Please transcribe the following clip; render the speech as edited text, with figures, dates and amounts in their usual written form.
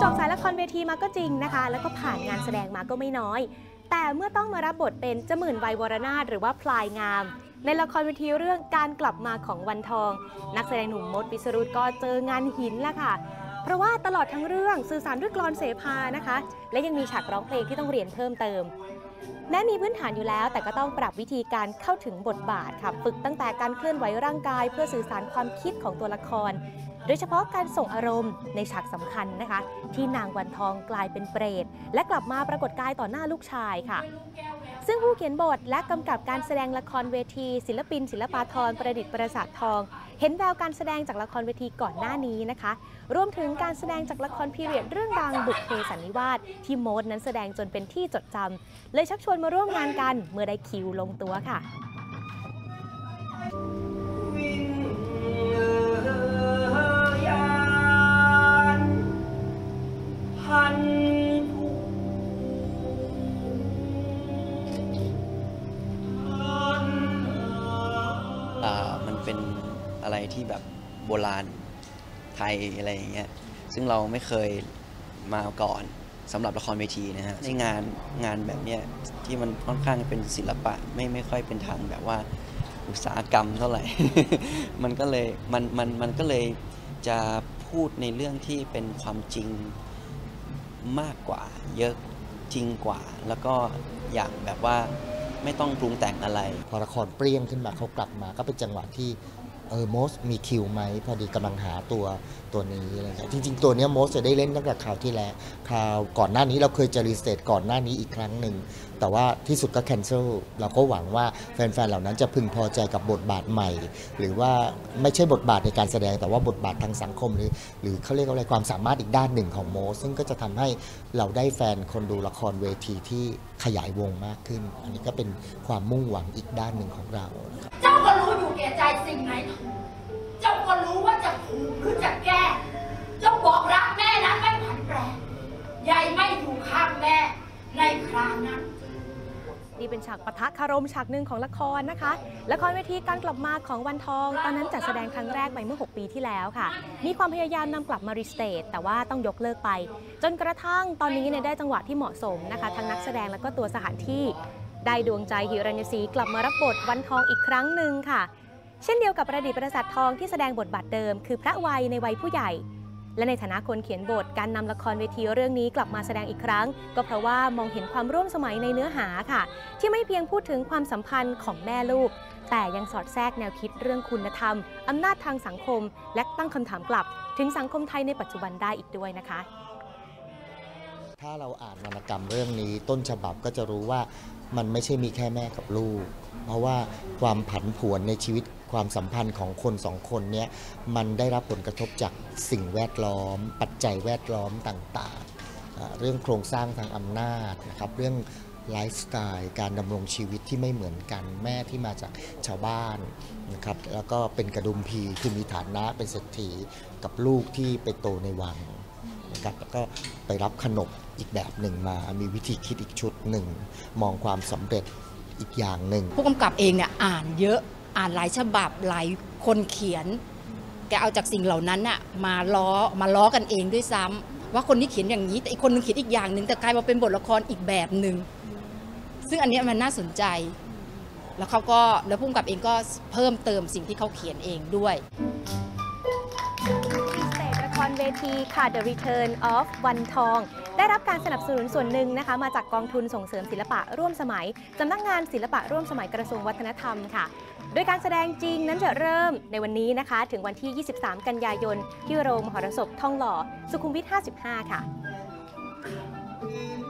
อกสายละครเวทีมาก็จริงนะคะแล้วก็ผ่านงานแสดงมาก็ไม่น้อยแต่เมื่อต้องมารับบทเป็นเจ้าหมื่นวัยวรนาถหรือว่าพลายงามในละครเวทีเรื่องการกลับมาของวันทองนักแสดงหนุ่มมดวิสรุตก็เจองานหินละค่ะเพราะว่าตลอดทั้งเรื่องสื่อสารด้วยกลอนเสภานะคะและยังมีฉากร้องเพลงที่ต้องเรียนเพิ่มเติมแม้มีพื้นฐานอยู่แล้วแต่ก็ต้องปรับวิธีการเข้าถึงบทบาทค่ะฝึกตั้งแต่การเคลื่อนไหวร่างกายเพื่อสื่อสารความคิดของตัวละครโดยเฉพาะการส่งอารมณ์ในฉากสำคัญนะคะที่นางวันทองกลายเป็นเปรตและกลับมาปรากฏกายต่อหน้าลูกชายค่ะซึ่งผู้เขียนบทและกำกับการแสดงละครเวทีศิลปินศิลปาธรประดิษฐ์ประสาททองเห็นแววการแสดงจากละครเวทีก่อนหน้านี้นะคะรวมถึงการแสดงจากละครพีเรียดเรื่องดังบุพเพสันนิวาสที่โมดนั้นแสดงจนเป็นที่จดจำเลยชักชวนมาร่วมงานกันเมื่อได้คิวลงตัวค่ะมันเป็นอะไรที่แบบโบราณไทยอะไรอย่างเงี้ยซึ่งเราไม่เคยมาก่อนสำหรับละครเวทีนะฮะในงานแบบเนี้ยที่มันค่อนข้างเป็นศิลปะไม่ค่อยเป็นทางแบบว่าอุตสาหกรรมเท่าไหร่ มันก็เลยจะพูดในเรื่องที่เป็นความจริงมากกว่าเยอะจริงกว่าแล้วก็อย่างแบบว่าไม่ต้องปรุงแต่งอะไรพอละครเปรี้ยงขึ้นมาเขากลับมาก็เป็นจังหวะที่โมสมีคิวไหมพอดีกำลังหาตัวนี้อะไรอย่างเงี้ยจริงๆตัวนี้โมสจะได้เล่นตั้งแต่คราวที่แล้วคราวก่อนหน้านี้เราเคยจะรีสเตทก่อนหน้านี้อีกครั้งหนึ่งแต่ว่าที่สุดก็แคนเซิลเราก็หวังว่าแฟนๆเหล่านั้นจะพึงพอใจกับบทบาทใหม่หรือว่าไม่ใช่บทบาทในการแสดงแต่ว่าบทบาททางสังคมหรือเขาเรียกว่าอะไรความสามารถอีกด้านหนึ่งของโมสซึ่งก็จะทำให้เราได้แฟนคนดูละครเวทีที่ขยายวงมากขึ้นอันนี้ก็เป็นความมุ่งหวังอีกด้านหนึ่งของเราเจ้าก็รู้อยู่แก่ใจสิ่งไหนถูกเจ้าก็รู้ว่าจะถูกหรือจะแก้เจ้าบอกรักแม่นั้นไม่ผันแปรยายไม่อยู่ข้างแม่ในคราวนั้นนี่เป็นฉากปะทะคารมฉากหนึ่งของละครนะคะละครเวทีการกลับมาของวันทองตอนนั้นจัดแสดงครั้งแรกไปเมื่อ6 ปีที่แล้วค่ะมีความพยายามนำกลับมารีสเตทแต่ว่าต้องยกเลิกไปจนกระทั่งตอนนี้เนี่ยได้จังหวะที่เหมาะสมนะคะทั้งนักแสดงและก็ตัวสถานที่ได้ดวงใจหิรัญศรีกลับมารับบทวันทองอีกครั้งหนึ่งค่ะเช่นเดียวกับประดิษฐ์ประสาททองที่แสดงบทบาทเดิมคือพระวัยในวัยผู้ใหญ่และในฐานะคนเขียนบทการนำละครเวทีเรื่องนี้กลับมาแสดงอีกครั้งก็เพราะว่ามองเห็นความร่วมสมัยในเนื้อหาค่ะที่ไม่เพียงพูดถึงความสัมพันธ์ของแม่ลูกแต่ยังสอดแทรกแนวคิดเรื่องคุณธรรมอำนาจทางสังคมและตั้งคำถามกลับถึงสังคมไทยในปัจจุบันได้อีกด้วยนะคะถ้าเราอ่านวรรณกรรมเรื่องนี้ต้นฉบับก็จะรู้ว่ามันไม่ใช่มีแค่แม่กับลูกเพราะว่าความผันผวนในชีวิตความสัมพันธ์ของคนสองคนนี้มันได้รับผลกระทบจากสิ่งแวดล้อมปัจจัยแวดล้อมต่างๆเรื่องโครงสร้างทางอำนาจนะครับเรื่องไลฟ์สไตล์การดำรงชีวิตที่ไม่เหมือนกันแม่ที่มาจากชาวบ้านนะครับแล้วก็เป็นกระดุมพีคือมีฐานะเป็นเศรษฐีกับลูกที่ไปโตในวังนะครับแล้วก็ไปรับขนบอีกแบบหนึ่งมามีวิธีคิดอีกชุดหนึ่งมองความสำเร็จอีกอย่างหนึ่งผู้กำกับเองเนี่ยอ่านเยอะอ่านหลายฉบับหลายคนเขียนแกเอาจากสิ่งเหล่านั้นน่ะมาล้อกันเองด้วยซ้ำว่าคนนี้เขียนอย่างนี้แต่อีกคนนึงเขียนอีกอย่างหนึ่งแต่กลายมาเป็นบทละครอีกแบบหนึ่งซึ่งอันนี้มันน่าสนใจแล้วผู้กำกับเองก็เพิ่มเติมสิ่งที่เขาเขียนเองด้วยละครเวทีค่ะ The Return of วันทองได้รับการสนับสนุนส่วนหนึ่งนะคะมาจากกองทุนส่งเสริมศิลปะร่วมสมัยสำนักงานศิลปะร่วมสมัยกระทรวงวัฒนธรรมค่ะโดยการแสดงจริงนั้นจะเริ่มในวันนี้นะคะถึงวันที่ 23 กันยายนที่โรงมหรสพทองหล่อสุขุมวิท 55 ค่ะ